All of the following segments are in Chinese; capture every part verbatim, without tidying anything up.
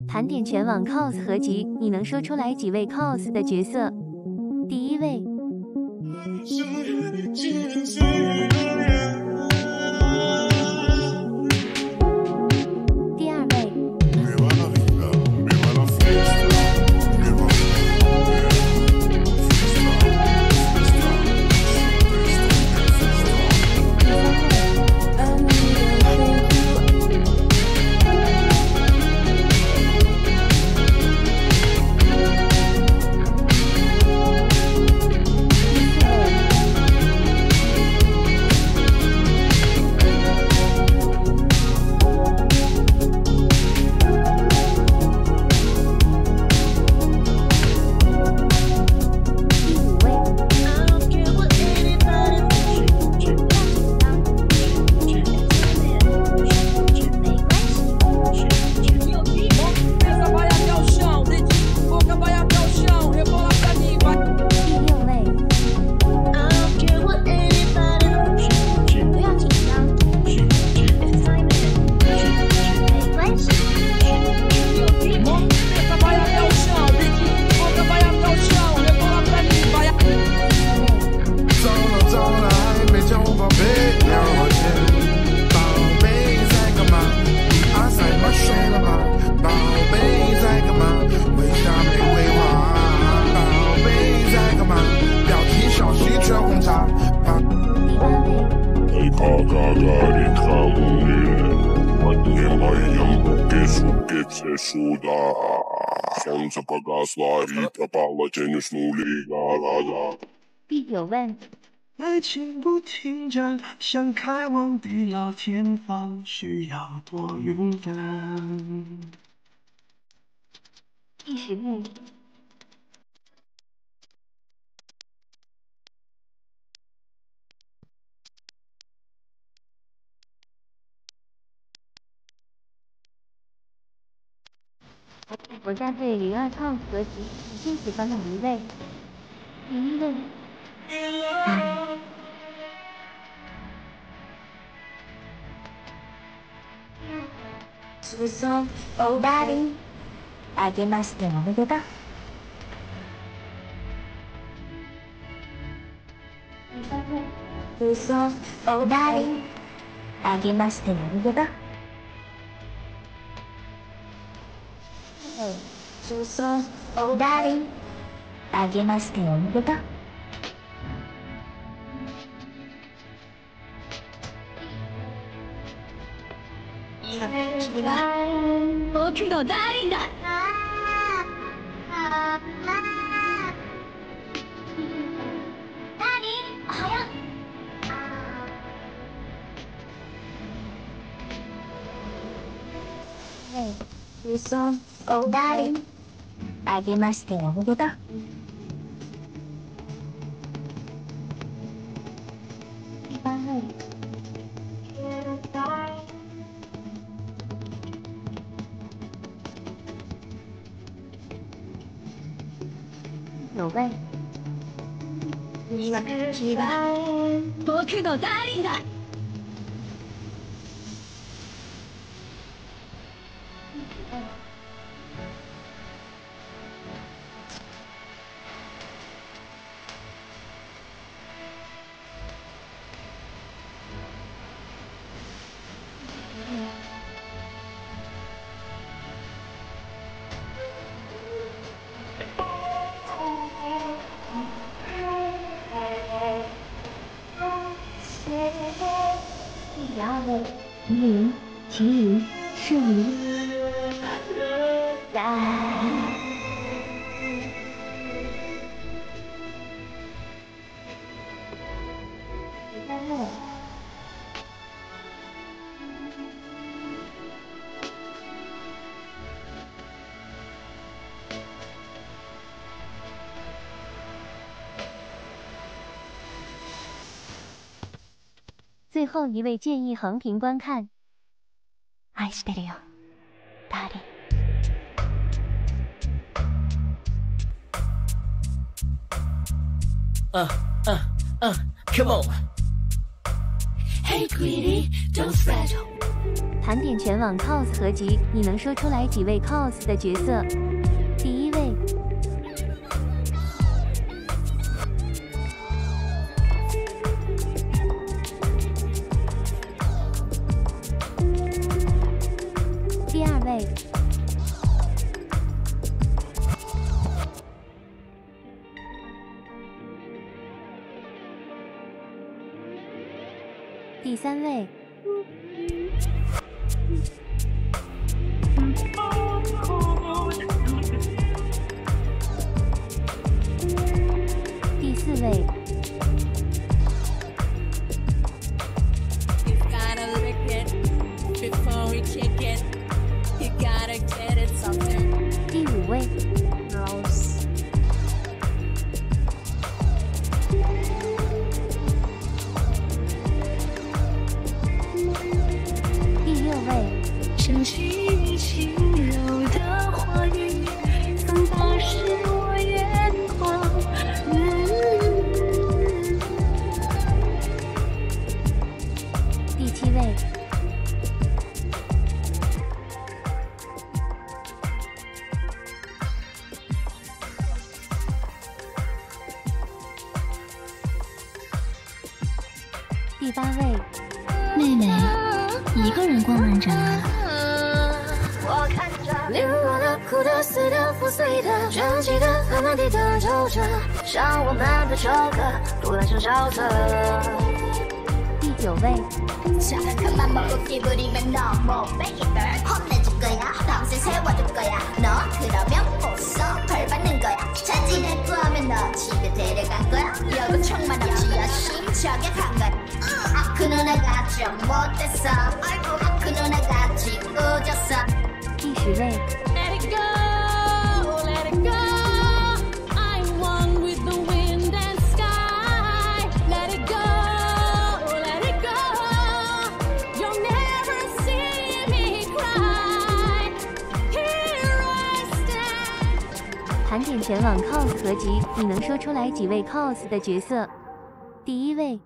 盘点全网 cos 合集，你能说出来几位 cos 的角色？第一位。第二位。第九位。 爱情不停站，像开往地老天荒，需要多勇敢。 第十位。国家队零二 cos 合集，你最喜欢哪一位？第一位。 嘘おばりあげましておめでとう。嘘おばりあげましておめでとう。嘘おばりあげましておめでとう。君は僕のダーリンだ。ダーリン、おはよう。嘘おダーリンあげましておめでとう。 九位。 君は君は僕のダーリンだ。 第十二位。麒麟，麒麟，是你。第三位。最后一位建议横屏观看。 愛してるよ、ダーリン。 Uh, uh, uh, come on. Hey, Greedy, don't fret. 盘点全网 cos 合集，你能说出来几位 cos 的角色？第一位。 第二位，第三位，第四位。 第五位 ，Rose。第六位， 想起轻柔的话语，仿佛是我眼眶。 嗯、第七位。 第八位， 妹妹一个人逛漫展啊。 我看着你我的、哭的、死的、粉碎的、传奇的和满地的皱褶，像我们的旧歌，不断上小册。 第九位， 그만 먹고 끼부리면 너무 베이글 혼내줄 거야 밤새 세워줄 거야 너 그러면 벌써 벌받는 거야 자진을 구하면 너 집에 데려갈 거야 여고 총만 없이 열심히 저격한 거야 아, 그 누나가 좀 못됐어 아이고 아, 그 누나가 짓궂었어 第十位。 Let it go, let it go. I'm one with the wind and sky. Let it go, let it go. You'll never see me cry. Here I stand. 盘点全网 cos 合集，你能说出来几位 cos 的角色？第一位。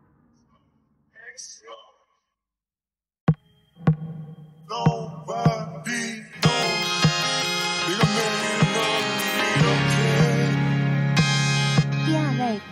Nobody knows. Think I'm really gonna be okay. 第二位。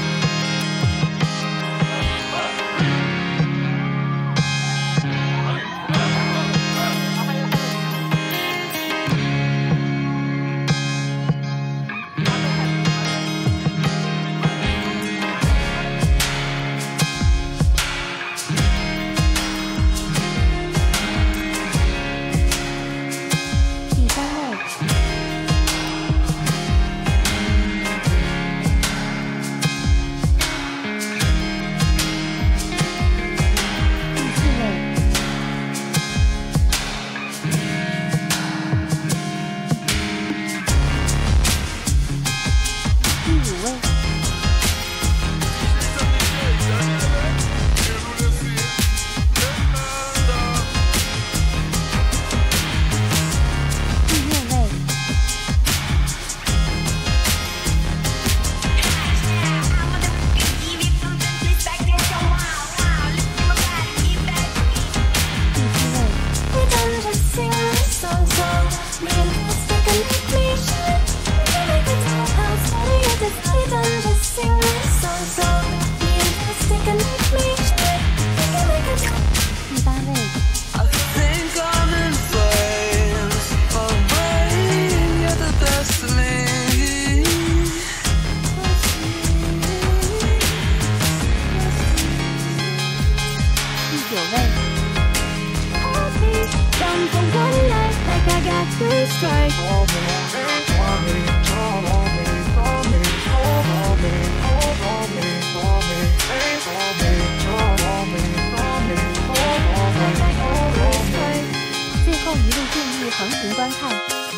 最后一路建议横屏观看。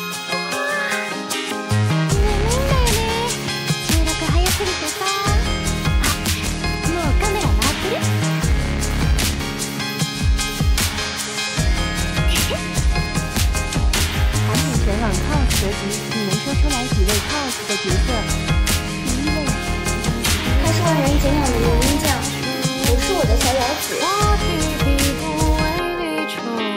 全网 cos 合集，你能说出来几位 cos 的角色？第一位， 他是万人景仰的游兵将，我是我的小咬子。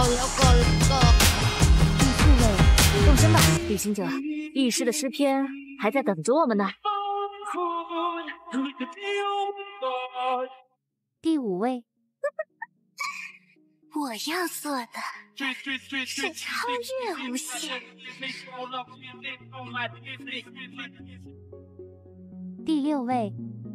第四位， 动身吧，旅行者，遗失的诗篇还在等着我们呢。 第五位， 我要做的是超越无限。 第六位，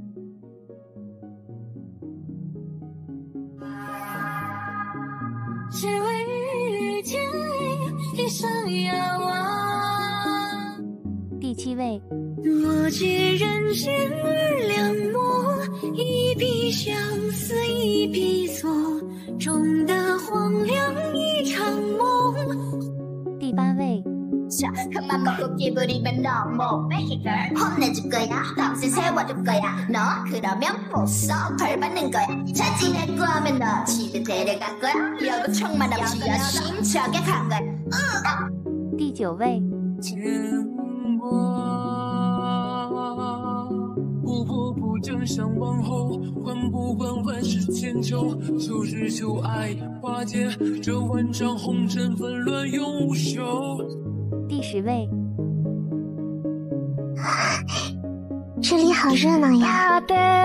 只为遇见你，一生遥望。 第七位， 我借人间而两陌，一笔相思一笔错，终得荒凉一场梦。 第八位， 자, 그만 먹고 끼부리면 너무 베이걸 혼내줄 거야 평생 세워줄 거야 너 그러면 못써 벌 받는 거야 자진할 거면 너 집에 데려갈 거야 여보 총만 없이 열심히 저격한 거야 응. 第九位， 不破不正向往后，换不换万世千秋，旧日旧爱化解，这万丈红尘纷乱永无休。 第十位， 这里好热闹呀！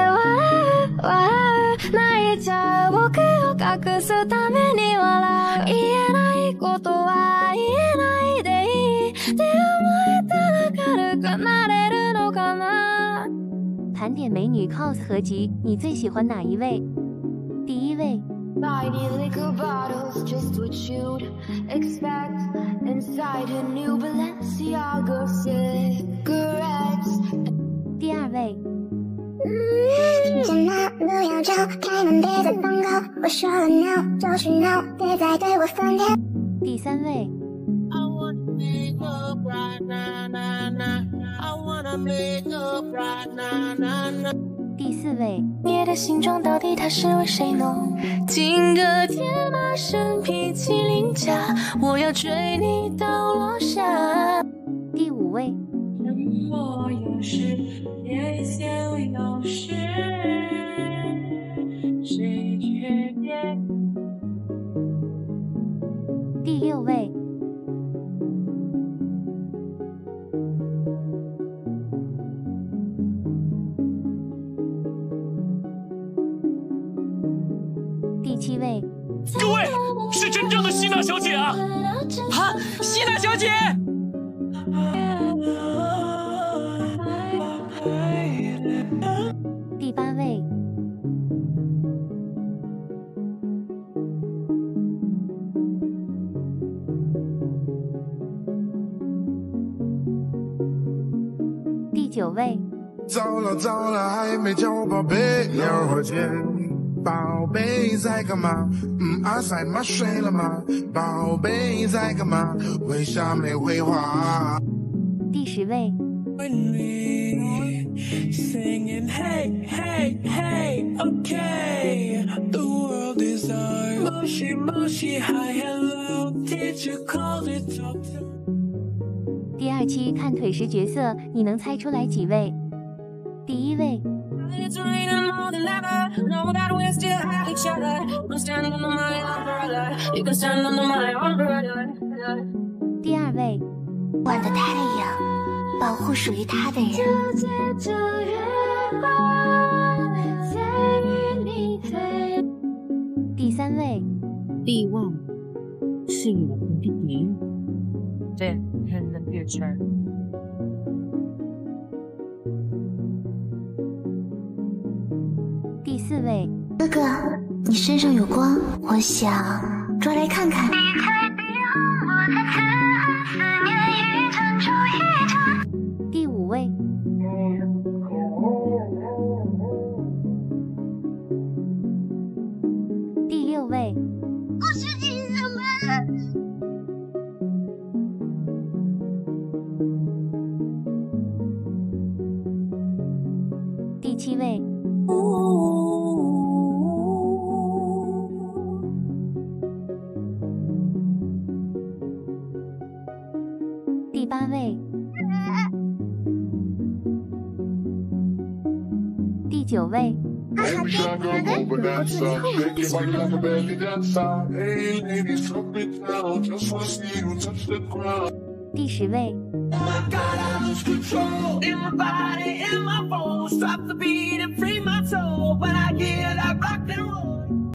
盘点美女 cos 合集，你最喜欢哪一位？第一位， Ninety liquor bottles, just what you'd expect. Inside a new Balenciaga cigarettes. 第二位， 见嘛不要吵，开门别再放高。我说了 no 就是 no， 别再对我翻天。 第三位， I wanna make up right now, now, now. I wanna make up right now, now, now. 第四位， 你的形状到底它是为谁弄？金戈铁马身披麒麟甲，我要追你到落下。 第五位， 沉默有时，也想有时，谁却别。 第六位，第七位， 各位，是真正的希娜小姐啊！啊，希娜小姐！ 第八位，第九位， 糟了糟了，还没叫我宝贝，要我见。宝贝在干嘛？嗯，阿塞妈睡了吗？宝贝在干嘛？为啥没回话？ 第十位， Singing hey hey hey okay the world is ours mushy mushy hi hello did you call it doctor 第二期看腿时角色，你能猜出来几位？第一位， It's raining more than ever. Know that we still have each other. I'm standing under my umbrella. You can stand under my umbrella. 第二位， 我的太阳，保护属于他的人。 就借着月光，在与你对。 第三位， 力旺是我们的敌人，在很冷的圈。 第四位， 哥哥，你身上有光，我想抓来看看。 第五位，第六位，第七位，第八位，第九位， Baby shark girl over dancer, shake your body like a belly dancer. Hey ladies, drop it down, just wanna see you touch the ground. 第十位， Oh my God, I lose control in my body, in my bones. Stop the beat and free my soul. When I get that rock and roll.